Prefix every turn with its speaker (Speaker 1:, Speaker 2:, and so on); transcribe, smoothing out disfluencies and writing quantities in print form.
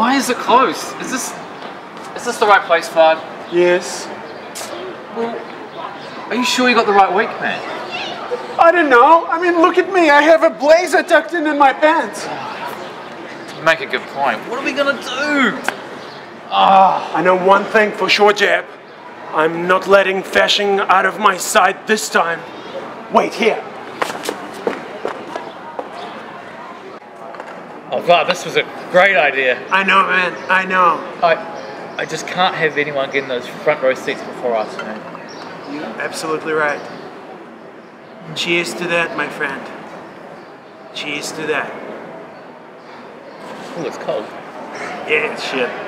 Speaker 1: Why is it closed? Is this the right place, Fard?
Speaker 2: Yes.
Speaker 1: Well, are you sure you got the right week, man?
Speaker 2: I don't know. I mean, look at me. I have a blazer tucked in my pants.
Speaker 1: You make a good point. What are we gonna do?
Speaker 2: I know one thing for sure, Jeb. I'm not letting fashion out of my sight this time. Wait here.
Speaker 1: Oh, Fard, this was a great idea.
Speaker 2: I know, man. I know.
Speaker 1: I just can't have anyone getting those front row seats before us, man.
Speaker 2: You're absolutely right. Cheers to that, my friend. Cheers to that.
Speaker 1: Oh, it's cold.
Speaker 2: Yeah, shit.